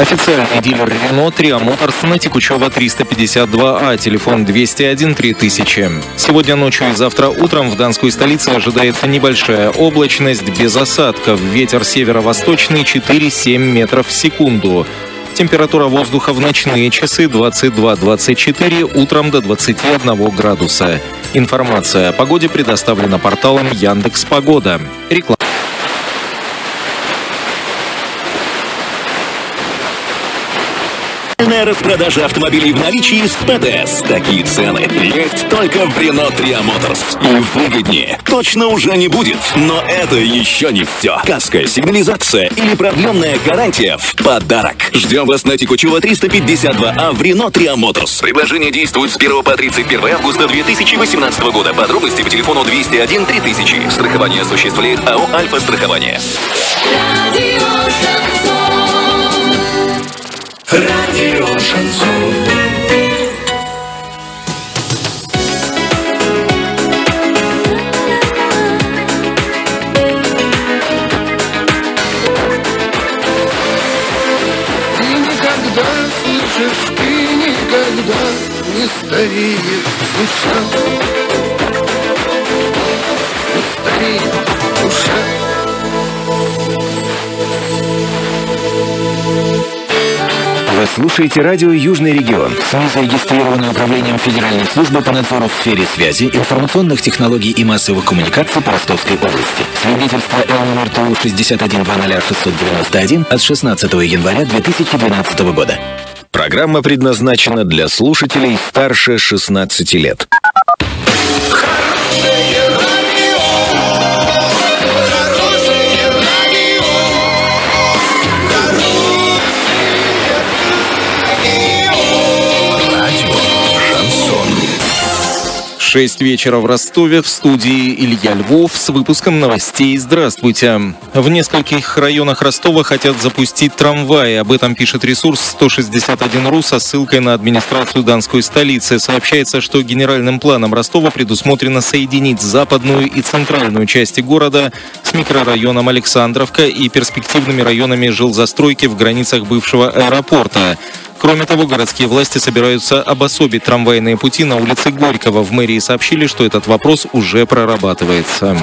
Официальный дилер Renault Tria Motors на Текучева 352А, телефон 201 3000. Сегодня ночью и завтра утром в Данской столице ожидается небольшая облачность без осадков. Ветер северо-восточный 4-7 метров в секунду. Температура воздуха в ночные часы 22-24, утром до 21 градуса. Информация о погоде предоставлена порталом Яндекс.Погода. Реклама. Распродажа автомобилей в наличии с ПТС. Такие цены есть только в Renault Tria Motors. И выгоднее точно уже не будет. Но это еще не все. Каска, сигнализация или продленная гарантия в подарок. Ждем вас на Текучева 352А в Renault Tria Motors. Предложение действует с 1 по 31 августа 2018 года. Подробности по телефону 201 3000. Страхование осуществляет АО «Альфа-страхование». Радио Шансон. Ты никогда, слышишь, ты никогда не стареет душа. Не стареет душа. Вы слушаете радио «Южный регион». СМИ зарегистрированы Управлением Федеральной службы по надзору в сфере связи, информационных технологий и массовых коммуникаций по Ростовской области. Свидетельство ЛНРТУ 61200-691 от 16 января 2012 года. Программа предназначена для слушателей старше 16 лет. В 6 вечера в Ростове, в студии Илья Львов с выпуском новостей. Здравствуйте. В нескольких районах Ростова хотят запустить трамваи. Об этом пишет ресурс 161.ру со ссылкой на администрацию Данской столицы. Сообщается, что генеральным планом Ростова предусмотрено соединить западную и центральную части города с микрорайоном Александровка и перспективными районами жилзастройки в границах бывшего аэропорта. Кроме того, городские власти собираются обособить трамвайные пути на улице Горького. В мэрии сообщили, что этот вопрос уже прорабатывается.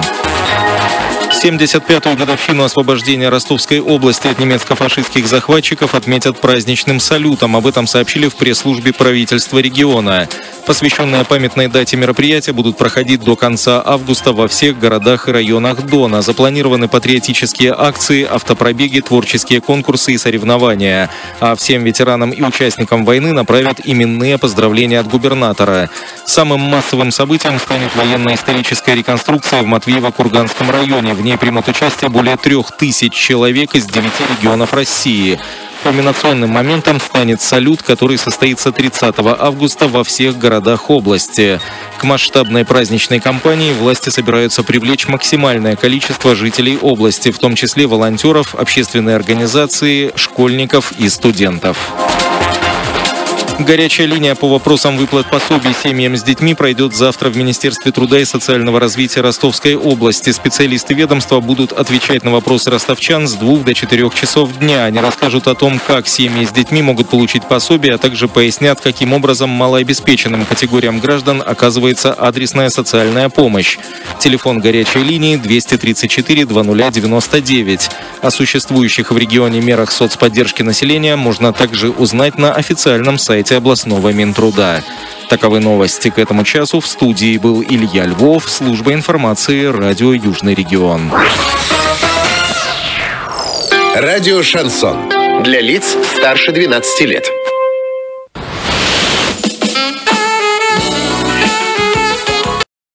75-ю годовщину освобождения Ростовской области от немецко-фашистских захватчиков отметят праздничным салютом. Об этом сообщили в пресс-службе правительства региона. Посвященные памятной дате мероприятия будут проходить до конца августа во всех городах и районах Дона. Запланированы патриотические акции, автопробеги, творческие конкурсы и соревнования. А всем ветеранам и участникам войны направят именные поздравления от губернатора. Самым массовым событием станет военно-историческая реконструкция в Матвеево-Курганском районе. В ней примут участие более 3000 человек из 9 регионов России. Кульминационным моментом станет салют, который состоится 30 августа во всех городах области. К масштабной праздничной кампании власти собираются привлечь максимальное количество жителей области, в том числе волонтеров, общественные организации, школьников и студентов. Горячая линия по вопросам выплат пособий семьям с детьми пройдет завтра в Министерстве труда и социального развития Ростовской области. Специалисты ведомства будут отвечать на вопросы ростовчан с 2 до 4 часов дня. Они расскажут о том, как семьи с детьми могут получить пособие, а также пояснят, каким образом малообеспеченным категориям граждан оказывается адресная социальная помощь. Телефон горячей линии 234 2099. О существующих в регионе мерах соцподдержки населения можно также узнать на официальном сайте областного Минтруда. Таковы новости к этому часу. В студии был Илья Львов, служба информации радио «Южный регион». Радио Шансон. Для лиц старше 12 лет.